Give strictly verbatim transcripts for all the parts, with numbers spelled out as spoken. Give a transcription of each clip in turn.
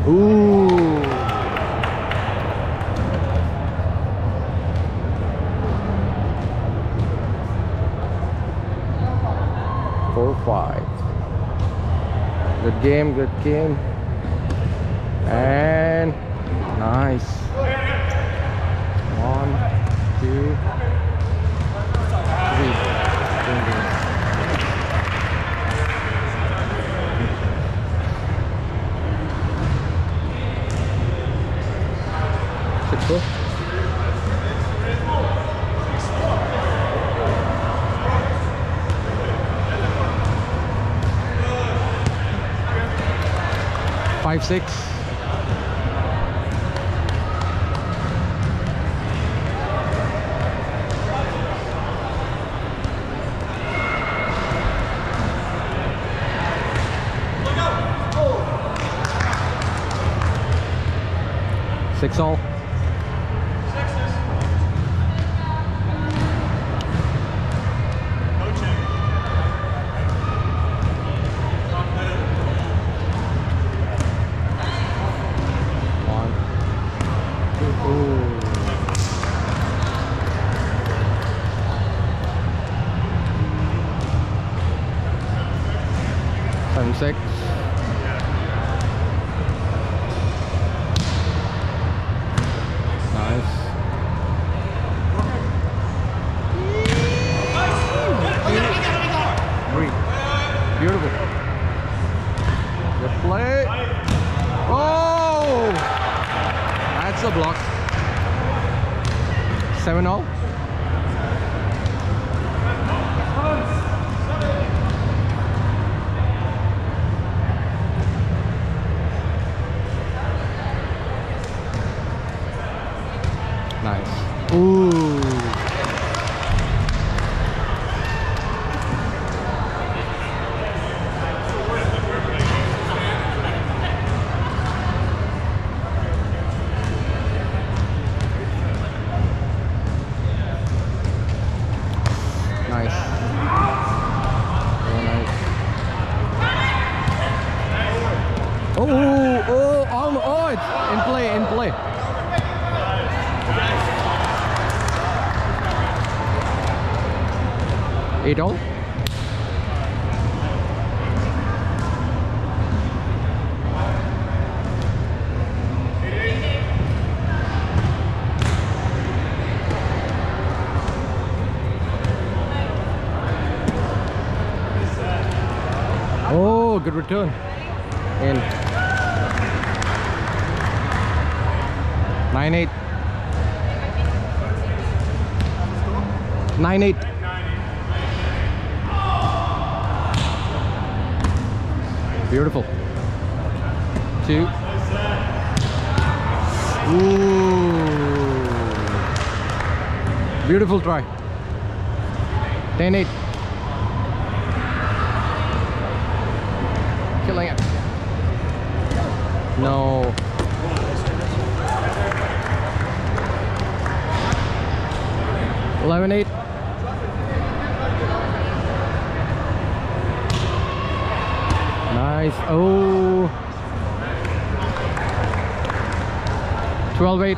Ooh. Four five. Good game, good game. And nice. One, two, three. Six four. Five six. Six all. Seven six. Nice. Three. Beautiful. Good play. Oh, that's a block. Seven all. Nice. Ooh. Nice. Very nice. Oh, oh, oh, oh, it's in play, in play. Eight all. Oh, good return. In. Nine eight. Nine eight. Beautiful. Two. Ooh. Beautiful try. Ten eight. Killing it. No. Eleven eight. Nice. Oh. twelve eight.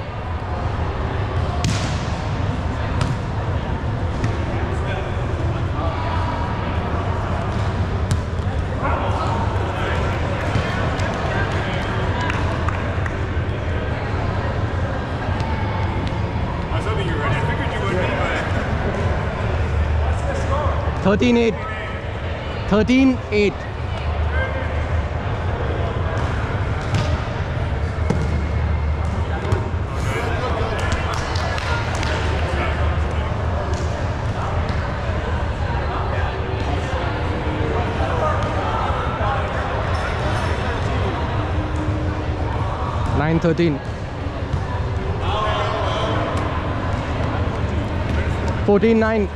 thirteen eight. thirteen eight. nine thirteen. fourteen nine.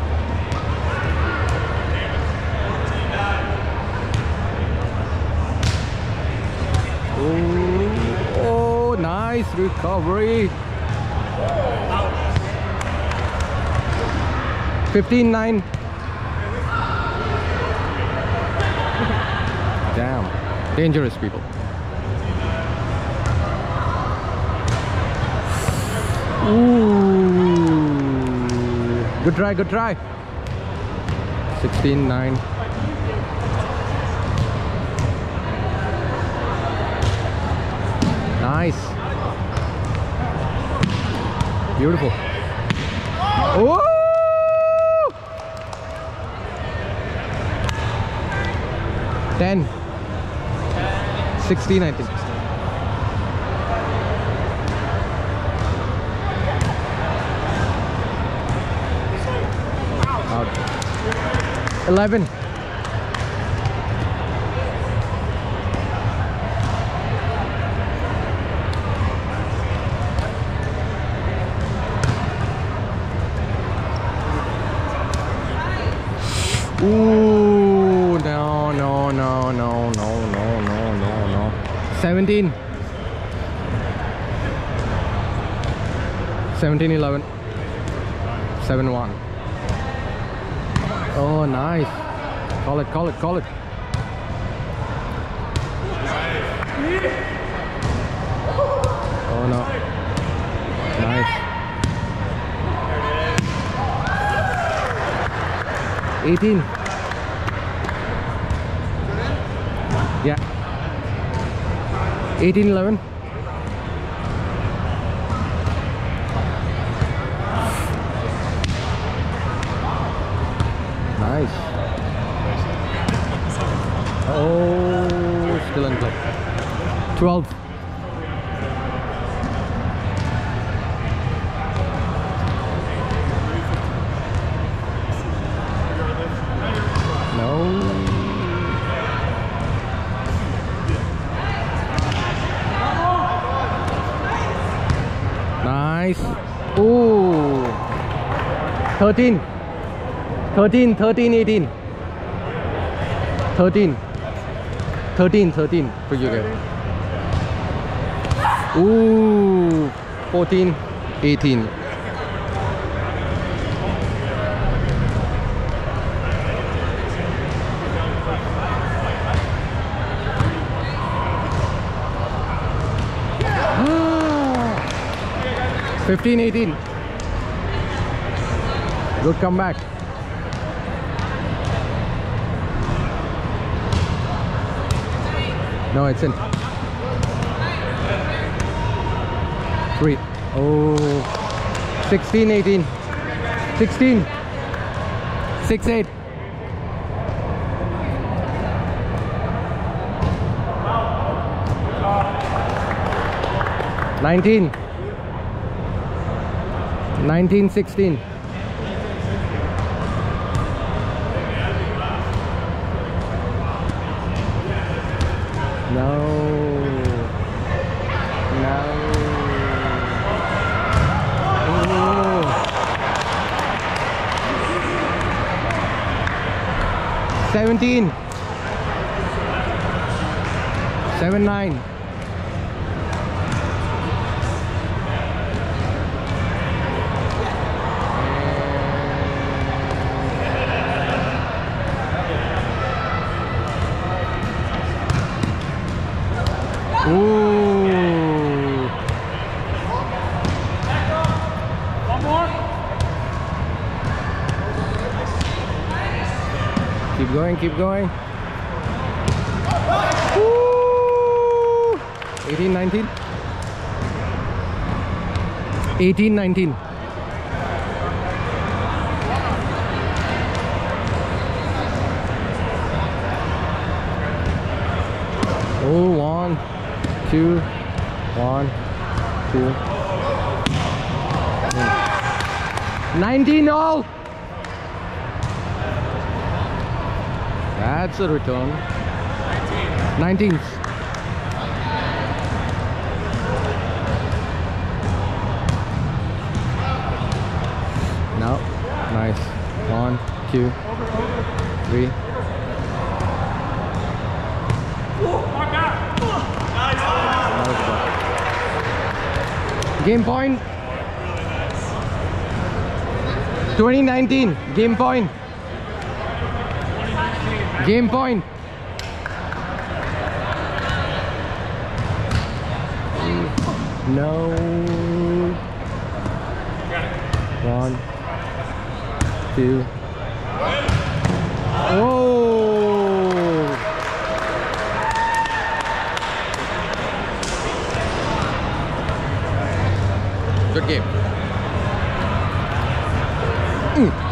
Oh, oh, nice recovery. fifteen nine. Damn. Dangerous people. Ooh. Good try, good try. sixteen nine. Nice. Beautiful. Oh! ten. sixteen, I think. Out. eleven. Ooh, no, no, no, no, no, no, no, no, no. seventeen. seventeen eleven. seven one. Oh, nice. Call it, call it, call it. Oh, no. Nice. eighteen. Yeah. eighteen eleven. Nice. Oh, still in play. twelve. Nice. Ooh. thirteen. thirteen, thirteen, eighteen. thirteen. thirteen, thirteen for you guys. Ooh. fourteen, eighteen. fifteen eighteen. Good comeback. No, it's in. Three. Oh. sixteen eighteen. sixteen. six eight. nineteen. nineteen sixteen. No. No. Ooh. seventeen. seven nine. Ooh. One more. Keep going, keep going. Ooh. eighteen nineteen. eighteen nineteen. Oh, one. Two, one, two, nineteen all. That's a return. nineteen. No, nice. One, two, three. Game point. twenty nineteen. Game point. Game point. No. One, two. Oh! Good game. Mm.